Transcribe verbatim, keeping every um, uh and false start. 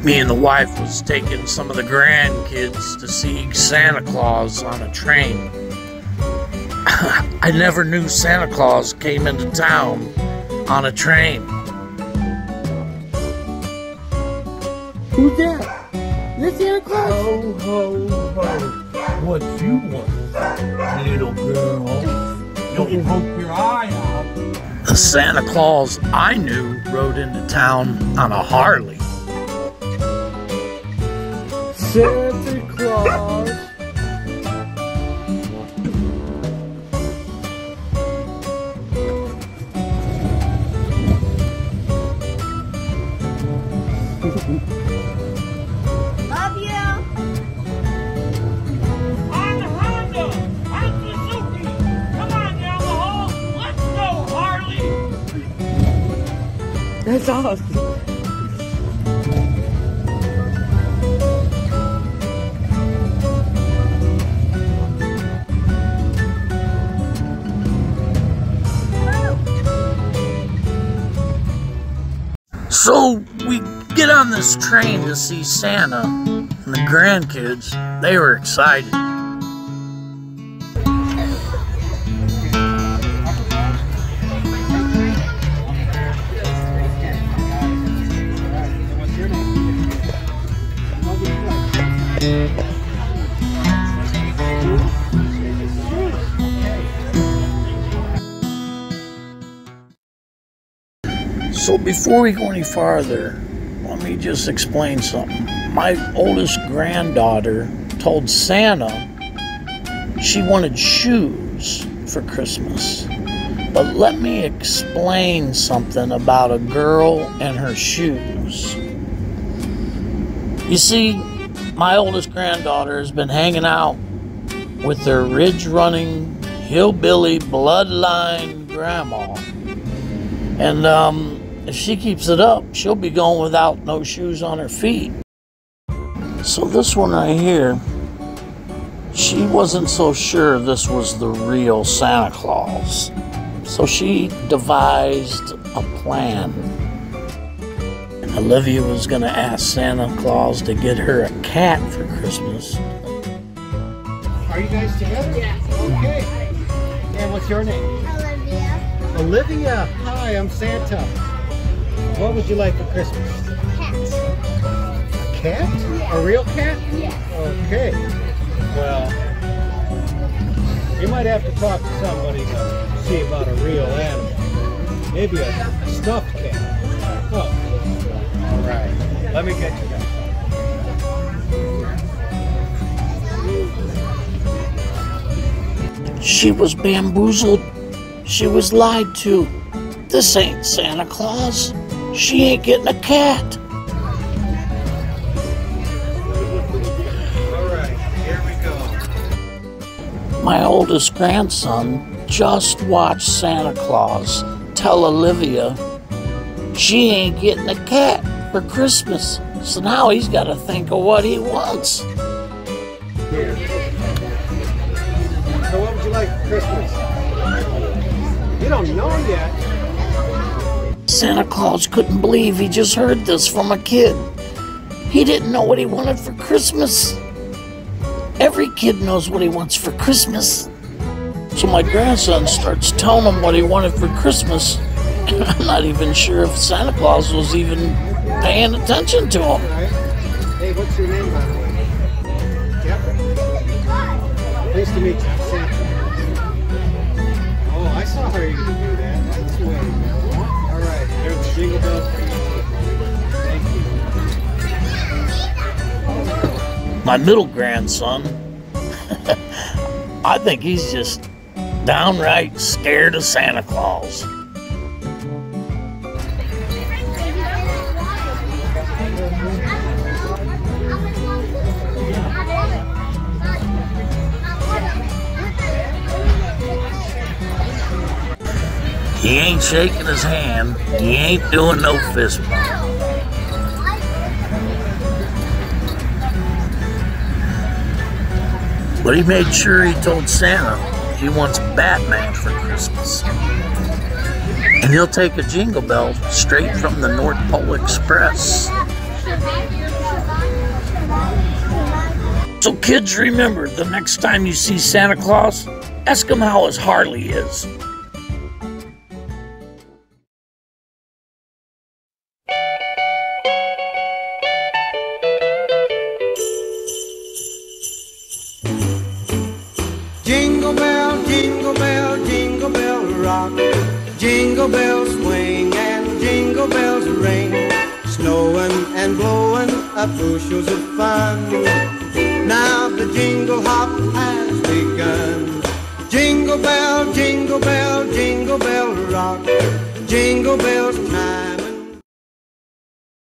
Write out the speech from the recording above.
Me and the wife was taking some of the grandkids to see Santa Claus on a train. I never knew Santa Claus came into town on a train. Who's that? Is that Santa Claus? Ho, ho, ho. What you want, little girl? Don't poke your eye out. The Santa Claus I knew rode into town on a Harley. Santa Claus. Love you. I'm the Honda. I'm Suzuki. Come on down the hall. Let's go, Harley. That's awesome. So we get on this train to see Santa, and the grandkids, they were excited. So before we go any farther, let me just explain something. My oldest granddaughter told Santa she wanted shoes for Christmas. But let me explain something about a girl and her shoes. You see, my oldest granddaughter has been hanging out with their ridge-running, hillbilly, bloodline grandma. And, um... if she keeps it up, she'll be going without no shoes on her feet. So this one right here, she wasn't so sure this was the real Santa Claus. So she devised a plan. Olivia was going to ask Santa Claus to get her a cat for Christmas. Are you guys together? Yeah. Okay. And what's your name? Olivia. Olivia. Hi, I'm Santa. What would you like for Christmas? Cat. A cat? Yeah. A real cat? Yeah. Okay. Well, you might have to talk to somebody to see about a real animal. Maybe a, a stuffed cat. Oh. All right. Let me get you that. She was bamboozled. She was lied to. This ain't Santa Claus. She ain't getting a cat. All right, here we go. My oldest grandson just watched Santa Claus tell Olivia she ain't getting a cat for Christmas. So now he's got to think of what he wants. Here. So what would you like for Christmas? You don't know yet. Santa Claus couldn't believe he just heard this from a kid. He didn't know what he wanted for Christmas. Every kid knows what he wants for Christmas. So my grandson starts telling him what he wanted for Christmas. I'm not even sure if Santa Claus was even paying attention to him. All right. Hey, what's your name, by the way? Yep. Nice to meet you, Santa. Oh, I saw how you could do that. That's the way. All right, there's the jingle bell. Thank you. My middle grandson, I think he's just downright scared of Santa Claus. He ain't shaking his hand. He ain't doing no fist bump. But he made sure he told Santa he wants Batman for Christmas. And he'll take a jingle bell straight from the North Pole Express. So kids, remember, the next time you see Santa Claus, ask him how his Harley is. Jingle bell, jingle bell, jingle bell rock. Jingle bells swing and jingle bells ring. Snowing and blowing up bushels of fun. Now the jingle hop has begun. Jingle bell, jingle bell, jingle bell rock. Jingle bells